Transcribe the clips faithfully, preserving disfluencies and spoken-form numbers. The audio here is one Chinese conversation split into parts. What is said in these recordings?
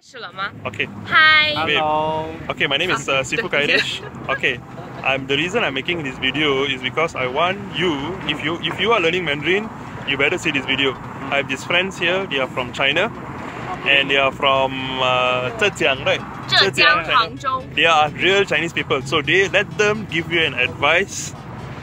始了吗 Okay. Hi. Hello. Okay, my name is uh, Sifu Kailash. Okay, I'm the reason I'm making this video is because I want you, if you if you are learning Mandarin, you better see this video. I have these friends here. They are from China, and they are from uh, Zhejiang, right? 浙江杭州 They are real Chinese people, so they let them give you an advice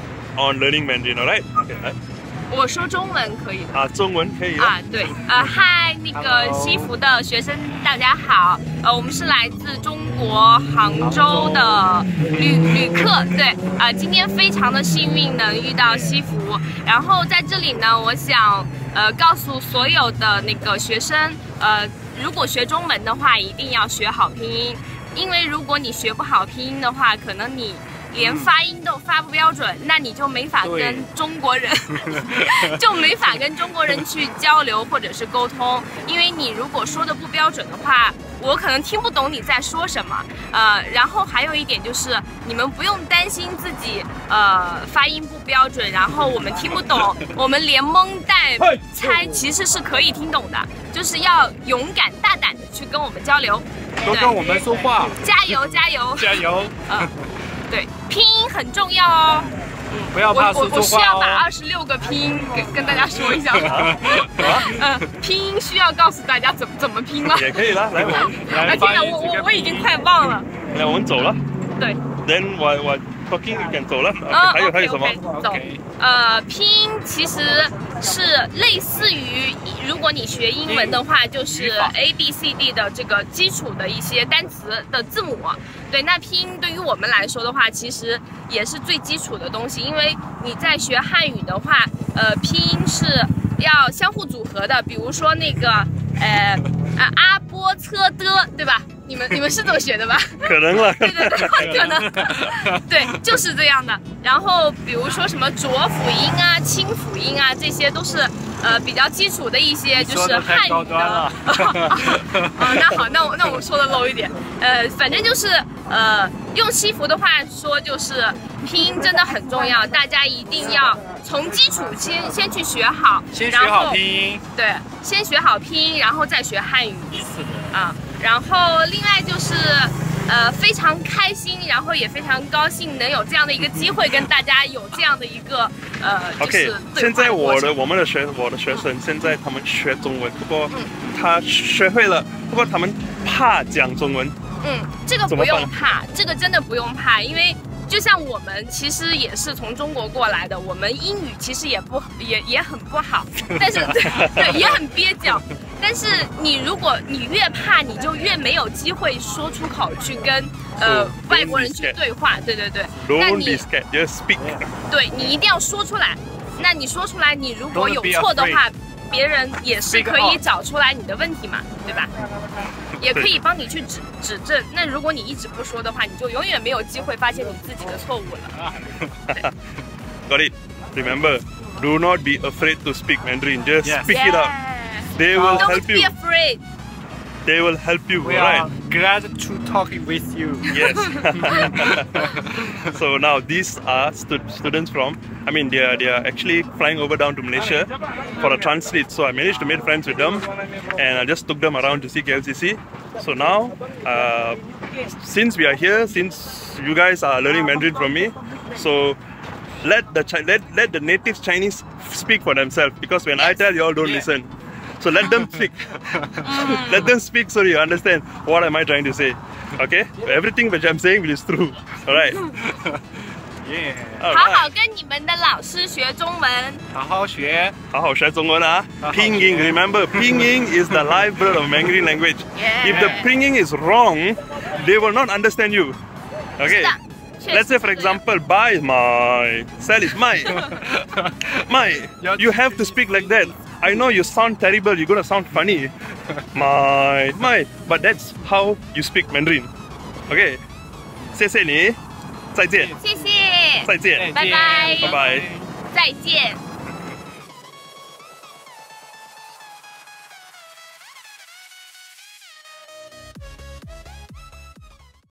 on learning Mandarin. Alright? Okay. 我说中文可以的啊，中文可以啊，对，呃，嗨，那个西服的学生大家好，呃，我们是来自中国杭州的旅旅客，对，呃，今天非常的幸运能遇到西服，然后在这里呢，我想呃告诉所有的那个学生，呃，如果学中文的话，一定要学好拼音，因为如果你学不好拼音的话，可能你连发音都发不标准，那你就没法跟中国人就没法跟中国人去交流或者是沟通，因为你如果说的不标准的话，我可能听不懂你在说什么。呃，然后还有一点就是，你们不用担心自己呃发音不标准，然后我们听不懂，我们连蒙带猜其实是可以听懂的，就是要勇敢大胆的去跟我们交流， 多跟我们说话， 加油加油加油！ 呃对，拼音很重要哦。嗯， 不要怕说错话哦。 我我需要把二十六个拼音跟跟大家说一下。呃，拼音需要告诉大家怎么怎么拼吗？ 也可以啦，来我们来，天哪，我我我已经快忘了。 来，我们走了。 对。 Then 我我 talking you can 走了。 啊， 还有还有什么？ 走。呃，拼音其实是类似于，如果你学英文的话，就是 A B C D 的这个基础的一些单词的字母。对，那拼音对于我们来说的话，其实也是最基础的东西，因为你在学汉语的话，呃，拼音是要相互组合的，比如说那个，呃，啊阿波车的，对吧？你们你们是这么学的吧？ 可能了。 对对对，可能。对，就是这样的。然后比如说什么浊辅音啊、清辅音啊，这些都是呃比较基础的一些，就是汉语的。啊，那好，那我那我说的 low 一点。呃，反正就是呃，用西服的话说，就是拼音真的很重要，大家一定要从基础先先去学好， 先学好拼音。 对，先学好拼音，然后再学汉语。啊。然后另外就是，呃，非常开心，然后也非常高兴能有这样的一个机会跟大家有这样的一个呃，就是 OK， 现在我的我们的学我的学生现在他们学中文，不过他学会了，不过他们怕讲中文。 嗯，这个不用怕，这个真的不用怕，因为就像我们其实也是从中国过来的，我们英语其实也不也也很不好，但是对对也很蹩脚。但是你如果你越怕，你就越没有机会说出口去跟呃外国人去对话。对对对。那你 just speak。 对你一定要说出来。那你说出来，你如果有错的话，别人也是可以找出来你的问题嘛，对吧？也可以帮你去指指正。那如果你一直不说的话，你就永远没有机会发现你自己的错误了。 Got it. Remember, do not be afraid to speak Mandarin. Just yes. speak it up. They will Don't help be you. afraid. They will help you. We right? are glad to talk with you. Yes. So now these are stu students from. I mean, they are they are actually flying over down to Malaysia for a translate. So I managed to make friends with them, and I just took them around to see K L C C. So now, uh, since we are here, since you guys are learning Mandarin from me, so let the Chi let let the native Chinese speak for themselves. Because when I tell you all, don't yeah. listen. So let them speak. Let them speak so you understand what am I trying to say. Okay? Everything which I'm saying is true. Alright? Yeah. 好好跟你们的老师学中文。 好好学， 好好学中文啊！拼音 remember, 拼音 is the lifeblood of Mandarin language. Yeah. If the 拼音 is wrong, they will not understand you. Okay? Let's say for example, buy my, sell is my. My. You have to speak like that. I know you sound terrible, you're gonna sound funny. My, my. But that's how you speak Mandarin. Okay? 谢谢你，再见。 谢谢。 再见。 拜拜。 拜拜。 再见。